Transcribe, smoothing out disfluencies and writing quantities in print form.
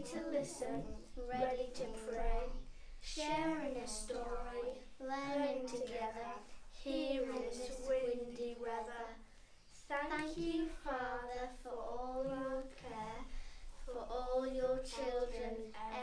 to listen, ready to pray, sharing a story, learning together, here in this windy weather. Thank you, Father, for all your care, for all your children